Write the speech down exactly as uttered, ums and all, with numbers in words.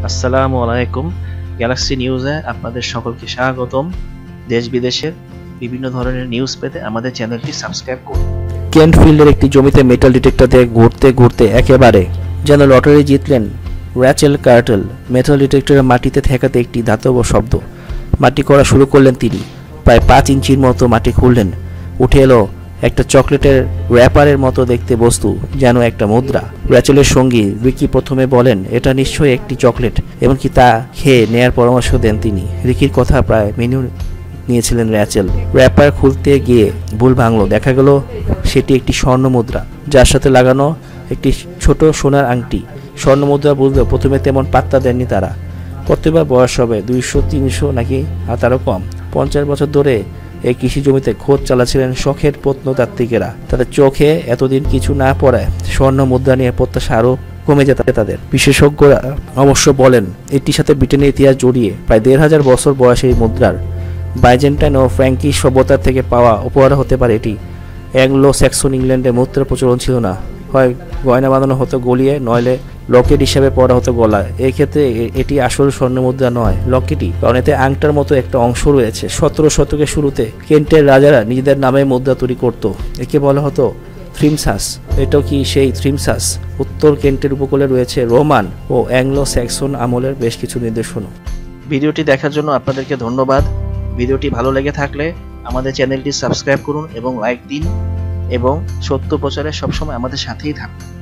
আসসালামু আলাইকুম। গ্যালাক্সি নিউজে আপনাদের সকলকে স্বাগতম। দেশ বিদেশের বিভিন্ন ধরনের নিউজ পেতে আমাদের চ্যানেলটি সাবস্ক্রাইব করুন। কেন্টফিল্ডের একটি জমিতে মেটাল ডিটেক্টর দিয়ে ঘুরতে ঘুরতে একেবারে যেন লটারি জিতলেন র্যাচেল কার্টেল। মেটাল ডিটেক্টরের মাটিতে ঠেকাতে একটি ধাতব শব্দ। মাটি করা শুরু করলেন তিনি। প্রায় পাঁচ ইঞ্চির মতো মাটি খুললেন। উঠে এলো একটা চকলেটের র্যাপারের মতো দেখতে বস্তু, যেন একটা মুদ্রা। র্যাচেলের সঙ্গী রিকি প্রথমে বলেন, এটা নিশ্চয়ই একটি চকলেট, এমনকি তা খেয়ে নেয়ার পরামর্শ দেন তিনি। রিকির কথা প্রায় মেনে নিয়েছিলেন র্যাচেল। র্যাপার খুলতে গিয়ে ভুল ভাঙলো। দেখা গেল সেটি একটি স্বর্ণ মুদ্রা, যার সাথে লাগানো একটি ছোট সোনার আংটি। স্বর্ণ মুদ্রা বুঝলেও প্রথমে তেমন পাত্তা দেননি তারা। কতবার বয়স হবে, দুইশো তিনশো নাকি আর তারও কম? পঞ্চাশ বছর ধরে এই কৃষি জমিতে খোঁজ চালাচ্ছিলেন শখের প্রত্নতাত্ত্বিকেরা। তাদের চোখে এতদিন কিছু না পড়ায় স্বর্ণ মুদ্রা নিয়ে প্রত্যাশা আরও কমে যেত তাদের। বিশেষজ্ঞরা অবশ্য বলেন, এটির সাথে ব্রিটেনের ইতিহাস জড়িয়ে। প্রায় দেড় হাজার বছর বয়সে এই মুদ্রার বাইজেন্টাইন ও ফ্র্যাঙ্কিশ সভ্যতার থেকে পাওয়া উপহার হতে পারে এটি। অ্যাংলো স্যাক্সন ইংল্যান্ডে মুদ্রার প্রচলন ছিল না। হয় গয়না বাঁধানো হতো গলিয়ে, নইলে লকেট হিসাবে পরা হতো গলায়। এই ক্ষেত্রে এটি আসল স্বর্ণ মুদ্রা নয়, লকেটই, কারণ এতে আংটার মতো একটা অংশ রয়েছে। সতেরো শতকের শুরুতে কেন্টের রাজারা নিজেদের নামে মুদ্রা তৈরি করত। একে বলা হতো থ্রিমসাস। এটাও কি সেই থ্রিমসাস? উত্তর কেন্টের উপকূলে রয়েছে রোমান ও অ্যাংলো স্যাক্সন আমলের বেশ কিছু নিদর্শন। ভিডিওটি দেখার জন্য আপনাদেরকে ধন্যবাদ। ভিডিওটি ভালো লেগে থাকলে আমাদের চ্যানেলটি সাবস্ক্রাইব করুন এবং লাইক দিন, এবং সত্য প্রচারে সবসময় আমাদের সাথেই থাকুন।